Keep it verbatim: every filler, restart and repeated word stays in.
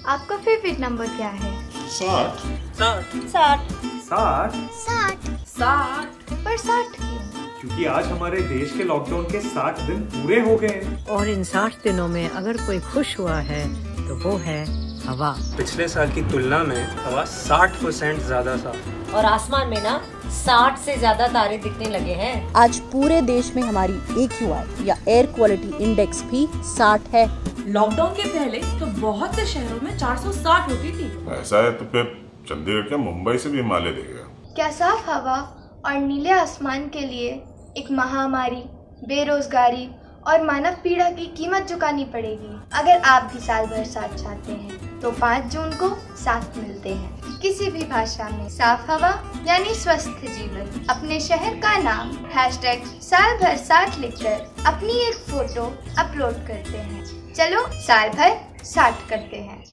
आपका favourite number क्या है? साठ। साठ। साठ। साठ। साठ। साठ। पर साठ क्यों? क्योंकि आज हमारे देश के लॉकडाउन के साठ दिन पूरे हो गए हैं। और इन साठ दिनों में अगर कोई खुश हुआ है तो वो है हवा। पिछले साल की तुलना में हवा साठ परसेंट ज्यादा साफ। और आसमान में ना साठ से ज्यादा तारे दिखने लगे हैं। आज पूरे देश में हमारी ए क्यू आई या एयर क्वालिटी इंडेक्स भी साठ है। लॉकडाउन के पहले तो बहुत से शहरों में चार सौ साठ होती थी। ऐसा है तो फिर चंडीगढ़ क्या मुंबई से भी हिमालय देगा? क्या साफ हवा और नीले आसमान के लिए एक महामारी, बेरोजगारी और मानव पीड़ा की कीमत चुकानी पड़ेगी? अगर आप भी साल भर साथ चाहते हैं तो पाँच जून को साथ मिलते हैं। किसी भी भाषा में साफ हवा यानी स्वस्थ जीवन। अपने शहर का नाम हैशटैग साल भर साथ लिखकर अपनी एक फोटो अपलोड करते हैं। चलो साल भर साथ करते हैं।